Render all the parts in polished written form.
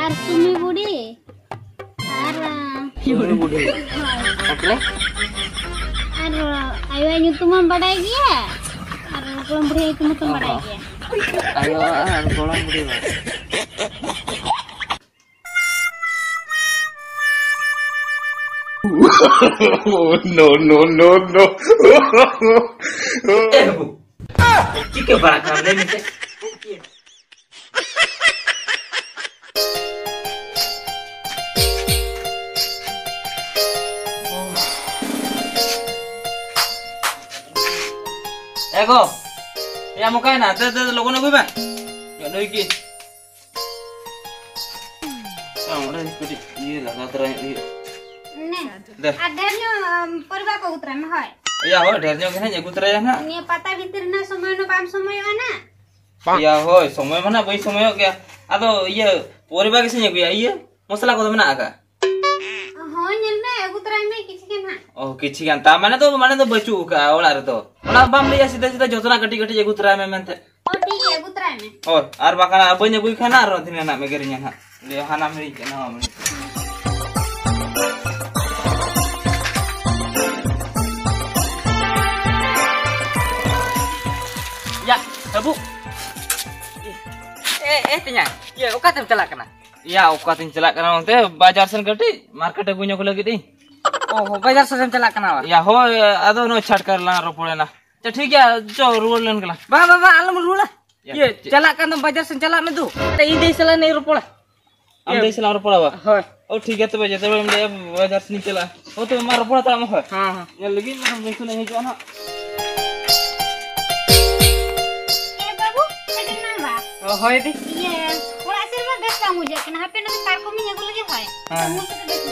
Are सुमी बुढ़ी आर सुमी बुढ़ी ओके आर आयो nyutum बाड़ाय गया आर गोलम बुढ़ी nyutum बाड़ाय गया ayo गोलम बुढ़ी no no no no bu चिके बड़ा काम ले मिसे ego ya mau kain ada logo gue bang ya doi ki udah ikuti iya lah terang ने आधरनो परबा को उतरन होय ya ho dharnya kena jago terang na ने पता भीतर ना समय नो बाम समय ना ya ho समय mana bai समय kya ado iya परिबा किसे jago ya iya मसला को mena aga हो नेल में उतरा में किछि के ना oh kichi kan ta mane to bacu ka ola re to ona bam liya sida sida jotona gati gati jago terang me mente ओ ठीक है उतरा में oh ar bakana abanya gui khana ar thina na megerinya ha le hana meri kana ma ya bu tanya ya oka tem celak kana ya oka tem celak kana onte bazar sen gati market e gunya ko lagi di oh bazar sen celak kana ya ho ado no chat kar la ro pole na तो ठीक है जो rule लेन गला बा बा बा आलम rule ये चला का तुम बाजार से चला में तू अरे ई देसला नहीं रुपड़ा हम देसला रुपड़ा बा हां ओ ठीक है तो बजे तब हम बाजार से नहीं चला ओ तो मार रुपड़ा तो हम है हां हां ये लगी हम देखो नहीं जो ना ए बाबू एटे ना बा ओ होय दी ये थोड़ा से में बेस का मुझे कि ना पे ना कार को में ये लगे होय हां मुझे तो देखो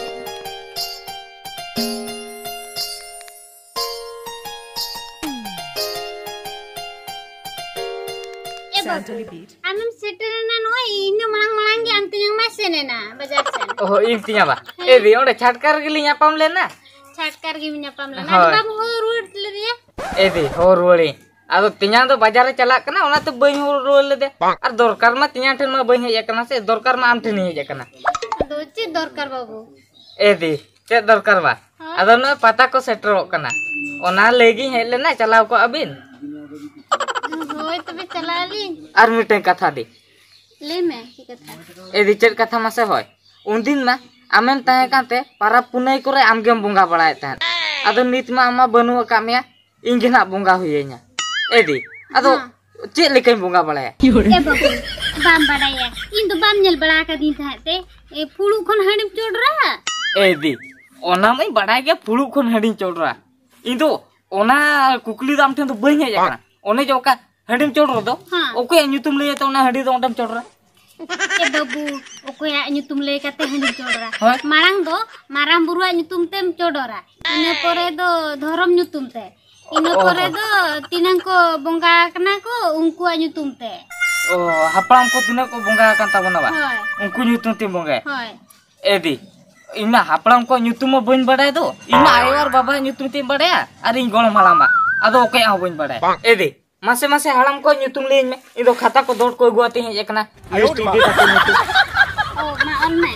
amem seterna no ino malang gi anti yang masene na bazar sen oh intinya ba eh di onde chatkar gili nyapam lena chatkar gi nyapam lena babu ho road le dia eh di ho road ado tinya to bazar chalak kana ona to bain ho road le de ar dorkar ma tinya ten ma bain hej kana se dorkar ma am ten hej kana ado che dorkar babu eh di che dorkar ba ado no pata ko seterok kana ona legi hej lena chalaw ko abin होय तबे चला ली are मिटे कथा दे ले में की कथा ए दिचर कथा मासे होय उन दिन मा आमेन ताहे काते पारा पुनई करे आमगेम बोंगा बड़ाय तान आदो नित मा आमा बनु कामिया इंगिना बोंगा होयेnya ए दी आदो चे लेके बोंगा बड़ाय ए बाबू बाम बड़ाया इन तो बाम नेल बड़ा का दिन थाते ए फुळु खन हणिम चोडरा ए दी ओना मई बड़ाय के फुळु खन हणिम चोडरा इन तो ओना कुकली दाम ठन तो बई हे जाकना ओने जोका हडिम चोडरो दो ओके nyutum ले तो ना हडी दो ओंडम चोडरा ए बाबू ओकोया nyutum ले काते हडी चोडरा मारांग दो माराम बुरुआ nyutum तेम चोडरा इने परे दो धरम nyutum ते इने परे दो तिनंग को बोंगा कना को उनकुआ nyutum ते ओ हपड़ाम को तिना को बोंगा कान ताबोना बा उनको nyutum ते बोंगा होय एदी इना हपड़ाम को nyutum म बइन बडाय दो इना आयो और बाबा nyutum ते बडाया अरे इन गोण मालामा आदो ओके आ बइन बडाय एदी मासे मासे हड़ाम को nyutum लेन में इदो खाता को दौड़ को गुआती है एकना लिस्ट दे ताके nyutum ओ मा ऑनलाइन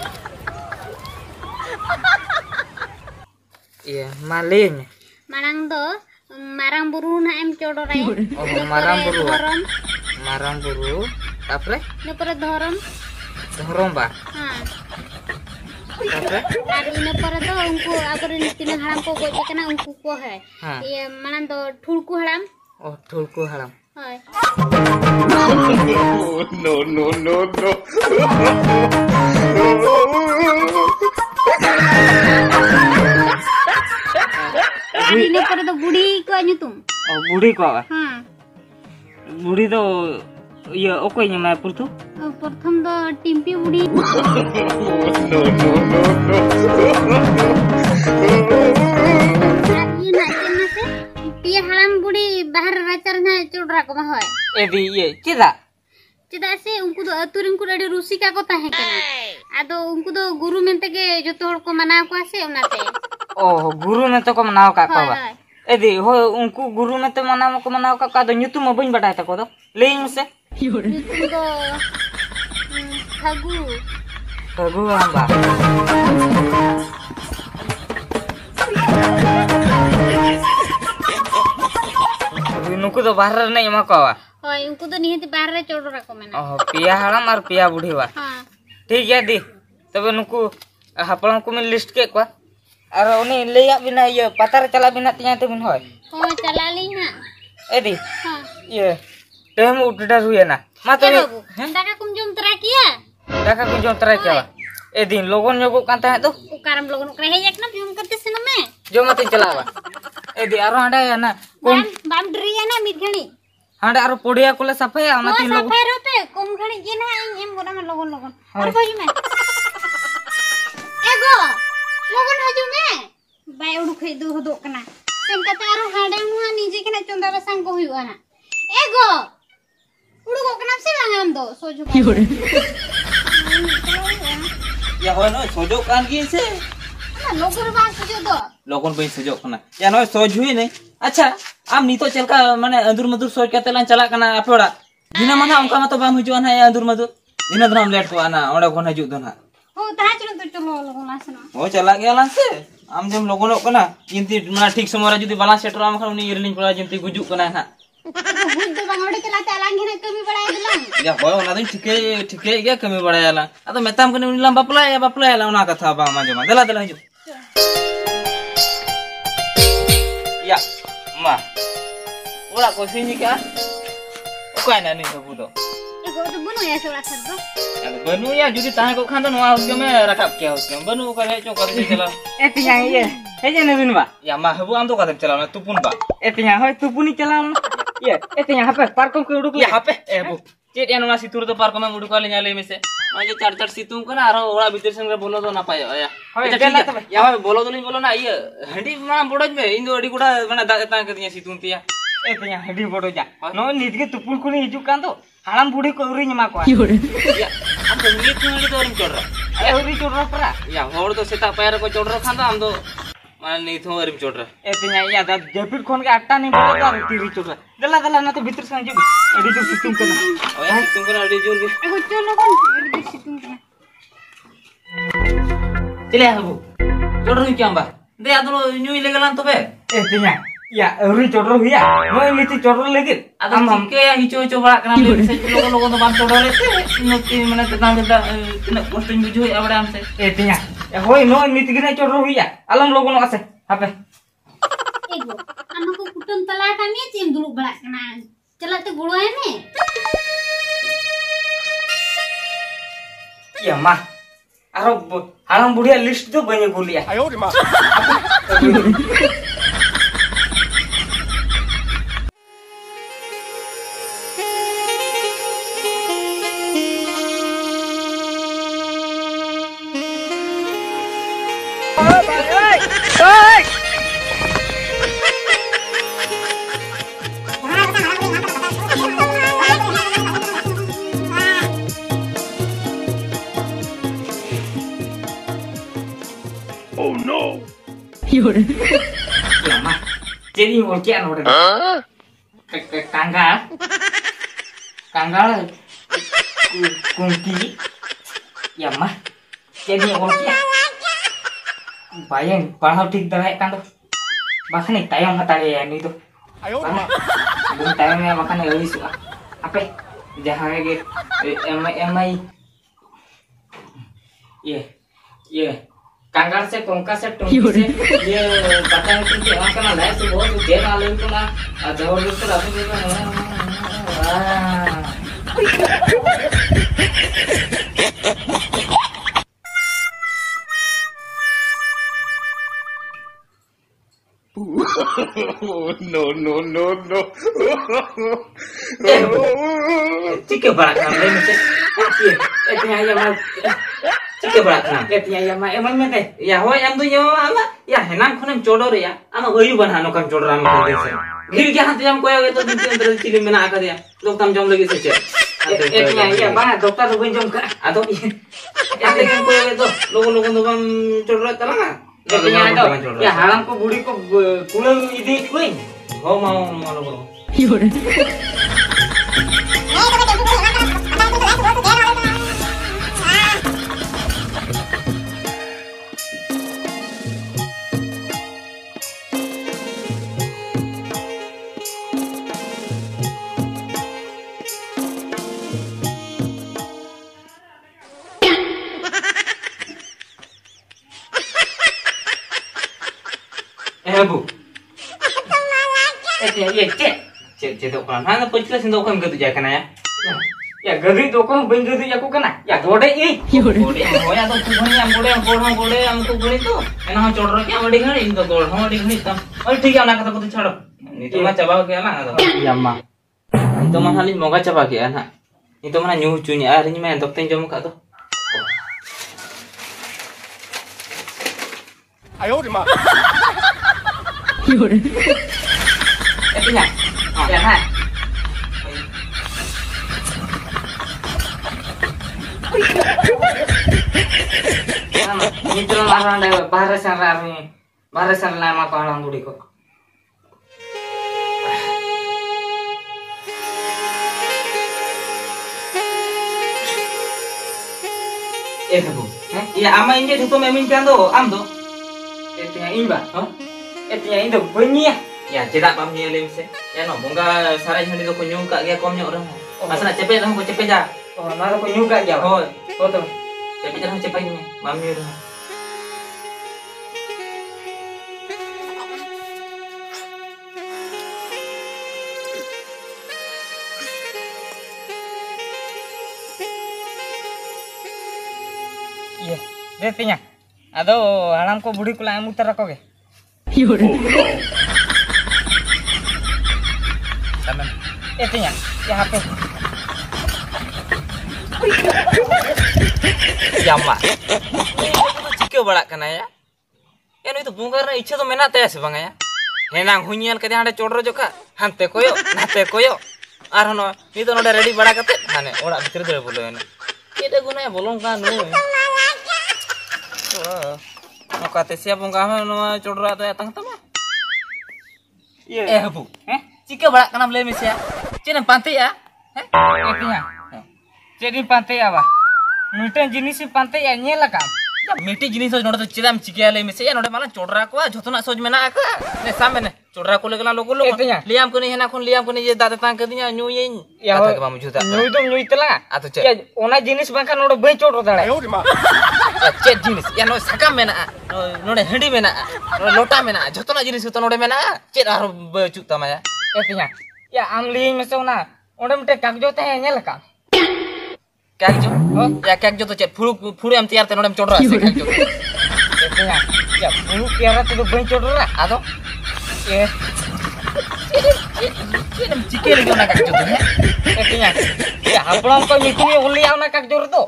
ये मालेन मारांग दो मारांग बुरु ना एम चोडराय ओ माराम बुरु तापरे ने परे धरम बा हां तापरे आर इने परे दो उनको अगर तीन हड़ाम को गोजे कना उनको को है ये मानन दो ठुलकु हड़ाम ओ ठुलकु हड़ाम हाय no no no no इने परे तो बुढ़ी को nyutum ओ बुढ़ी को हां बुढ़ी तो ये ओको ᱧᱮᱢᱟ पुरथु प्रथम दो टिम्पी बुढ़ी no no no no ये ना से पिए हड़ाम बुढ़ी बाहर राचर ना चोडरा को होय एदी ये चेदा चेदा से उनको तो अतुरिन को रेडी रुसिका को ताहे केना आदो उनको तो गुरु मेंते के जतो हड़ को मना को आसे उनाते ओ गुरु में तो को मनाव का बा एदी हो उनको गुरु में तो मनाव का दो nyutum बइन बटाय तको दो लेइन से nyutum दो Phagu Bagus Mbak. Nuku tuh bahar nih emak kau. Hoi, unku tuh nih bahar codor aku mana. Oh, pia halam ar pia budi wa. ठीक है दी तब नुकु हापड़ को मैं लिस्ट के quoi और उन्हें ले या बिना ये पता चला बिना तिया ते बिन होय हो चला ली ना ए दी हां ये टेम उठडर हुए ना मा तो दाका कुम जोम तरा किया दाका कुम जोम तरा किया ए दिन लोगन जोगो कांता है तो उकारम लोगन करे है एक ना जोम करते से ना में जो मत चलावा ए दी आरो हंडा है ना कोम बाम डरी है ना मिठणी हंडा आरो पोडिया कोले सफाया ना तीन लोग सफाई रोते कोम घणी जे ना एम गोना में लोगन लोगन और भाई में एगो लोगन हजू में बाय उडु खै दो हदो कना सेम कता आरो हाडे हुआ निजे केना चंदा बसंग को हुआ ना एगो उडु को कना से हम दो सोजो या हो न सोजो कान की से लोगन बा सोजो दो लोगन पे सोजो कना या न सोज हुई नहीं अच्छा आम नीतो चलका माने अंदुर मधुर सोच कते लान चला कना अपोड़ा दिना माना उनका मत बाम हिजु ना अंदुर मधुर दिना द्राम लेट को आना ओडा कोन हिजु दो ना हो ता चलो तो चलो लोगन आसना हो चला गया लान से आम जम लोगन कना जिंती माने ठीक समय जदी बाला सेटर आम खन उनी इरलिंग पड़ा जिंती गुजु कना ना हुद दो बांगड़े चला तालांग घने कमी बड़ा दिला या हो ओना दिन ठीके गया कमी बड़ा याला अतो मेताम कने उनी लाम बापला याला ओना कथा बा मा जमा दला दला हिजु या मा ओरा को सिनी का ओका ना नि सबु दो एगो तो बनो या सोड़ा सर दो बनु या जुदी ताहे को खान तो नवा उसके में रखब के उसके बनु का है चो कर चला ए तिया ये हे जे नवीन बा या मा हबु आम तो का चला ना तुपुन बा ए तिया होय तुपुनी चला ये ए तिया हापे पार्क को उडुक या हापे ए बु चेट या ना सितुर तो पार्क में उडुक ले न्याले में से माजे चार चार सितुम कना आरो ओरा भीतर संग बोलो तो ना पायो या होय या होय बोलो तो नहीं बोलो ना ये हंडी मा बोडज में इंदो अडी गुडा माने दाग ता के दिया सितुम तिया ए तिया हंडी बोडो जा नो नीत के तुपुन को हिजु कान तो हालाम बुढ़ी को उरी मा को या हम तो नीत में तो उरी चोड़ रहा ए उरी चोड़ रहा परा या होड़ तो सेता पैर को चोड़ रहा खान तो हम तो माने नीत हो उरी चोड़ रहा ए तिया या दा जपिर खोन के आटा नहीं बोले तो तीरी चोड़ रहा दला दला ना तो भीतर से जो एडी जो सितुम करना ओए सितुम करना एडी जो एगो चलो कोन एडी सितुम करना चले हबु चोड़ रही क्या बा दे आदलो न्यू इलेगलान तो बे ए तिया या उरी चोड़ हुआ मोय नीति चोड़ लेगिर आदम हम के या हिचो हिचो बड़ा कना ले से लोगो तो बात चोड़ लेते नती माने तना गदा तिना कष्ट बुझो आबडा हमसे ए तिया होय नो नीति गिना चोड़ हुआ आलम लोगो नो आसे हापे एगो हमको कुटुम तला कमी चेम दुलुक बड़ा कना चलाते गुड़ो है ने या मा आरो हालम बुढ़िया लिस्ट तो बने बोलिया आयो रे मा Oh no! Ya mah, jadi ngorkian udah. Kanggal, kunci. Ya mah, jadi ngorkian. Bayang, pahal tik dah kan tuh. Bahkan nih tayang kata ya ini tuh. Ayo, belum tayangnya bahkan lagi suka. Apa? Jahat gitu. Emai. Iya. Kanger से कोंका से टोंकी से ये पता है कि वहां का life से बहुत देर आ लेकिन ना जबरदस्त रात में no. ठीक है बड़ा काम है मुझे ये इतना ये मैं ठीक है बड़ा काम इतना ये मैं एमन में दे या हो एम तो ये आमा या हेनाम खने चोड़ो रे या आमा ओयु बनानो काम चोड़ राम कर दे से गिर के हाथ जम कोया तो दिन के अंदर चिली में ना आका दिया लोग तम जम लगे से इतना ये बा डॉक्टर को जम कर आ तो ये लेकिन कोया तो लोगों तो बम चोड़ रहा था ना लेकिन या हाराम को बूढ़ी को कुले इदी कोई हो मानो बोलो Bu. Cek kan. Hana pecila sindo kan gadu ja kana ya. Ya gadu to kan ben gadu ja ko kana. Ya gode i. Gode hoya to tu bani am gode to. Ena ho chodro kya badi ngani in to gol ho badi ngani tam. और ठीक है ना कथा को छोड़ो. नी तो मा चबा गया ना तो. Ya ma. Itu mah halih moga coba ke anak. Itu mana nyuh cuny ari nya men dokter jom ka to. 哎呦我的妈！ 有人。哎，对呀，啊，来看。Ini tuh larang deh, barisan lama kau orang dulu kok. Bu, iya ama ini tuh memin kan tuh, am tuh. Etnya ini bah, etnya ini tuh banyak. Ya cedak pamnya lemse. Ya no, bunga sarai hari tuh kunyung kak dia komnya orang. Masa nak cepet lah, kau cepet jah. Oh, nara kunyung kak dia. Oh, tuh. Cepet lah cepetnya, mami udah. Iya, detinya. Aduh, halam ko budi kula muter rakoge. Yore. Taman. Detinya, ya HP. Yama. Cike bala kana ya. Ya itu bunga ra ichha to mena ta se banga ya. Henang hunyal kade hande chodro joka. Hante koyo, nate koyo. Ar hono, ni to node ready bada kate hane ora bhitor dole bolo ena. Kede guna bolong kan nu. Kata siapa bunga no chodro ato ya tang tama. Bu. Cike bala kana bele mesia. Cina pantai ya. Etnya. Jadi pantai apa? Miten jenis pantai ya nyela kam. Ya miti jenis node to chidam chike ale mese ya node mala chodra ko jotona soj mena aka. Ne samene chodra ko legala logo liam ko ni hena kon liam ko ni je data tang kadinya nyuyin. Ya kata ke mamu juta. Nyuy dum nyuy tela ato che. Ya ona jenis bangkan node bai chodro dala. Ya che jenis ya no sakam mena. Node handi mena. Node lota mena. Jotona jenis to node mena. Che aro baju tamaya. Etnya. Ya amli mese ona. Onde mite kagjo te nyela kam. Kagjo, ya kagjo to cek furu am tiar te nodem chodra se kagjo. Ya furu tiara to ben chodra ado. Ini cike lagi ona kagjo to ya. Ya haplam ko mikini uli ona kagjo to.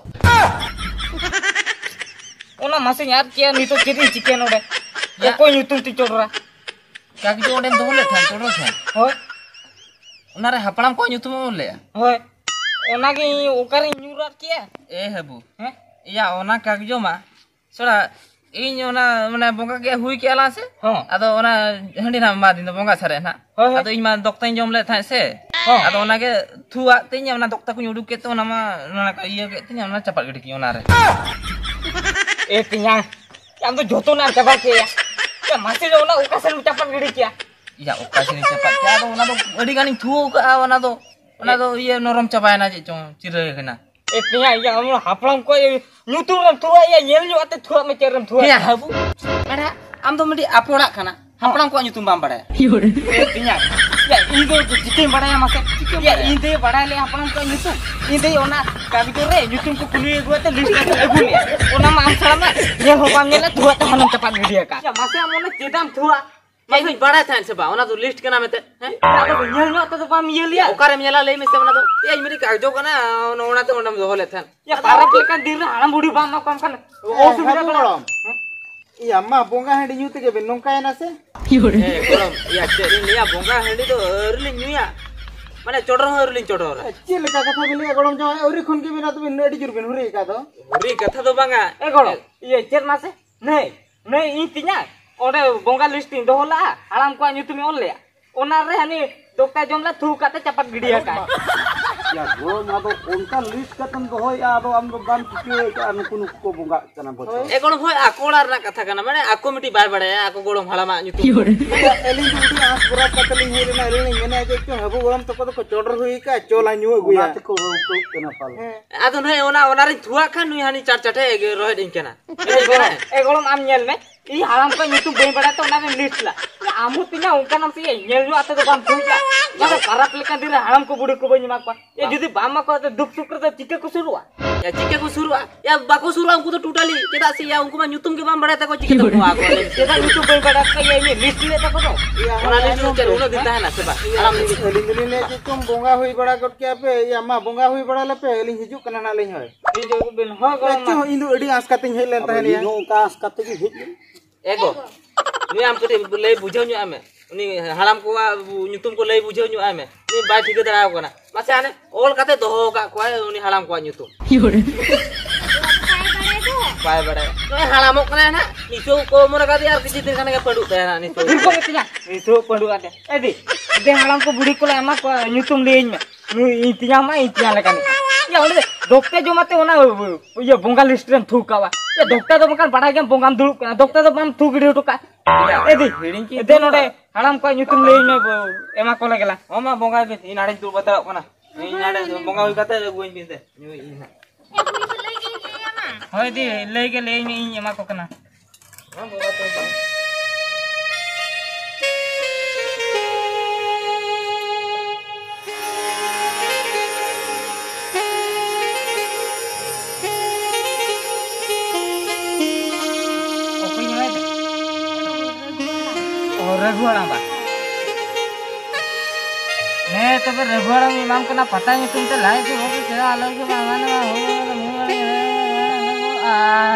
Ona masih nyar kia nito jadi cike node. Ya ko nyutum ti chodra. Kagjo odem to le than chodra than. Hoi. Ona re haplam ko nyutum le. Hoi. Ona ki ukari nyurat kia. Bu. Iya ona kagjo ma. Soda ᱤᱧ ona mane bonga ke hui ke ala se. Ado ona handi na ma din bonga sare na. Ado ᱤᱧ ma dokta jom le tha se. Ado ona ke thua tinya ona dokta ku nyudu ke to ona ma ona ka iya ke tinya ona capat gede ki ona re. Tinya. Yang to joto na capat ke ya. Ya masih ona ukasan capat gede ki ya. Iya ukasan capat ke ado ona to adi ganing thu ka ona to iya norom capai na je chong cire kena. Etnya ya amul haplam ko nyuturam thua ya nyel nyu ate thua me ceram thua. Ya bu. Ada am to medi apora kana. Haplam ko nyutum bam bada. Etnya. Ya indo jike bada ya mase. Ya inde bada le haplam ko nyutum. Inde ona kagjo re nyutum ko kunu ego ate list ego ni. Ona ma sama ya hopam nyela thua ta hanam cepat gede ka. Ya mase amone cedam thua. Masih bada than se ba ona to list kana mete. Ada nyel nyu ate to bam yel ya. Okare nyela le me se ona to. Ya imeri kagjo kana ona to ona dole than. Ya para plekan dir halam budi bam ma kam kana. O subida kana. Iya ma bonga handi nyute ke benong kaya nase. Golom ya jadi ni ya bonga handi to early nyuya. Mane chodro early chodro. Chile ka katha bile golom jama ori khon ke bina to ben edi jur ben huri ka to. Huri katha to banga. Golom Iya cer nase. Nei intinya ode bonga listing dohola halam ko nyutum ole. Ona re hani dokta jomla thu kate capat gidia ka. Ya golom ado kontan list katan to hoy ado am ban kike ka anu kunu ko bonga kana bot. Golom hoy akolar na katha kana mane ako miti bar badaya ako golom halama nyutum. Elin duti as berat kateling hiri na elin ngene aja to habu golom to ko chodor hui ka chola nyu gu ya. Ko kana pal. Ado nei ona re thua kan nu hani char chate rohe din kana. Golom am nyel me इ हालाम को nyutum bayi pada to na list la amu tinya ungka nam sih nyel ju ate to bam thuja maka karap lekan dire halam ko budi ko bani mak pa ya judi bama ko duk sukr to chike ko surua ya chike ko surua ya bako surua ungku to totally cheda si ya ungku ma nyutum ke bam bada ta ko chike to ko ako cheda nyutum bayi pada ka ya ini list le ta ko to ona list lu cher uno dita hai na seba halam ni अलिंग ने तुम बोंगा हुई बड़ा cut के पे या मा बोंगा हुई बड़ा ले पे अलिंग हिजु कना ना ले होय ini jo bin ho ko चो इंदु अडी आस काते हेल लेन तहन या नो का आस काते की हिज ego ni am kete lay bujau nyu ame ni halam ko nyutum ko lay bujau nyu ame ni ba thik dara ko na mase ane ol kate doho ka ko ni halam ko nyutum bai bade no halamok kana na ni so ko mona ka yar kisi din kana ka padu ta na ni so ko ketinya ni so padu ate edi de halam ko budi ko ama ko nyutum lein me ni intinya ma intinya lekani ya onde dokte jo mate ona ye bongal restaurant thukawa ya dokta to makan pada gam bongam dulu kana dokta to bam thu gidi to ka edi de node halam ko nyutum lein me ema ko legela oma bonga be inade tu bata kana inade bonga oi kate goin binte ni ina hoy di lay ke lay me ema ko kana ha bonga to Raghuaram ba ne to Raghuaram imam kena pata nyutum te lai tu hobi kira alai ke mana ho